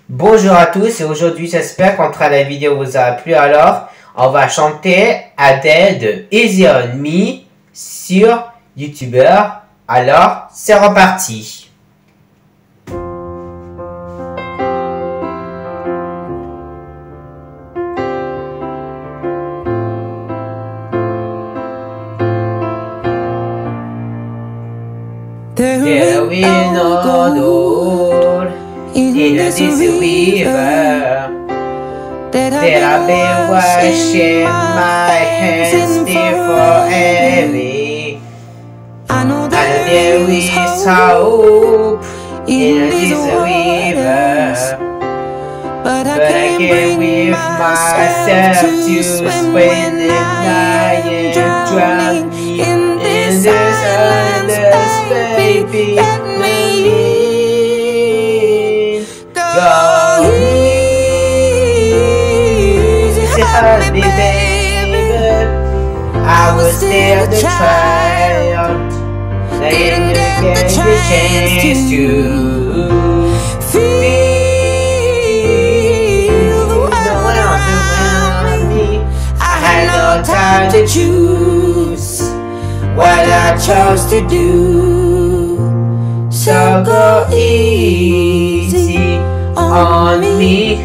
Bonjour à tous et aujourd'hui j'espère qu'entre la vidéo vous a plu. Alors on va chanter Adele de Easy On Me sur YouTuber. Alors c'est reparti. There will no door in this river that I've been washing my hands there forever. I know there is hope in this river, but I can't bring myself to swim when I am drowning in this endless baby. Let me go easy on me, baby. I was there to try out. Didn't get the chance to feel the world around me. I had no time to choose what I chose to do. So go easy on me.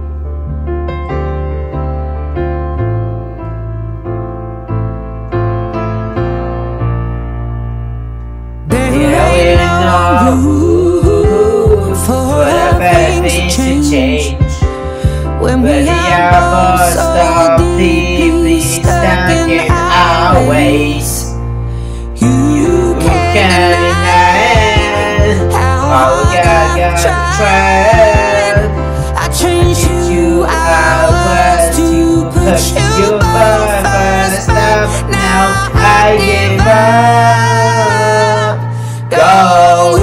For the bad things to change when we are both so deeply stuck in our ways. You can't deny how we got tried. I changed you I was to push you further stop. Now I give up. Go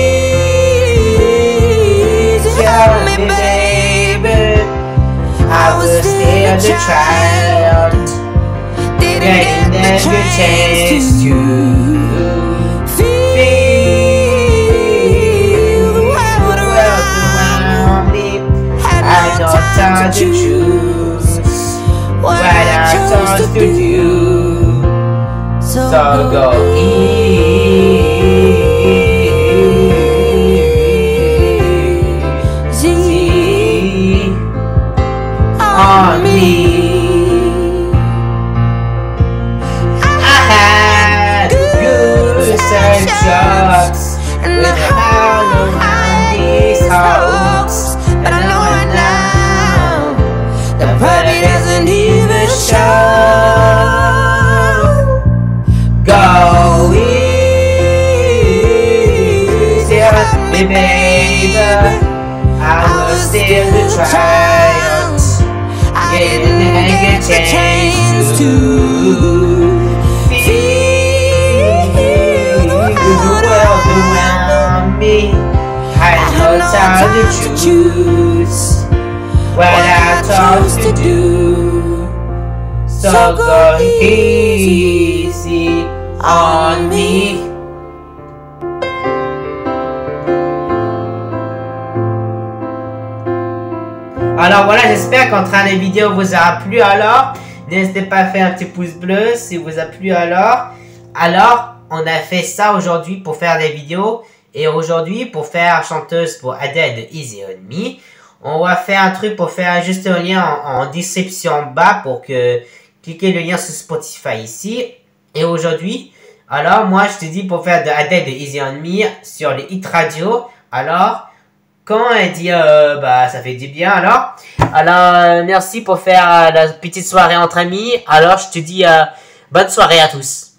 to try out, didn't get the chance to feel the world around me. I no time to choose what I chose to do. So go easy on me. I had good jobs without no these hopes, but I know it now. The puppy doesn't even show. Go easy on me, baby. I was there to try. Didn't get a chance to feel the world around me. I had no time to choose what I chose to do. So go easy on me. Alors voilà, j'espère qu'en train de vidéo vous aura plu. Alors, n'hésitez pas à faire un petit pouce bleu si vous a plu. Alors, on a fait ça aujourd'hui pour faire des vidéos. Et aujourd'hui, pour faire chanteuse pour Adele de Easy On Me, on va faire un truc pour faire juste un lien en description en bas pour que cliquez le lien sur Spotify ici. Et aujourd'hui, alors moi je te dis pour faire de Adele de Easy On Me sur les hit radio. Alors, quand elle dit ça fait du bien, alors merci pour faire la petite soirée entre amis. Alors je te dis bonne soirée à tous.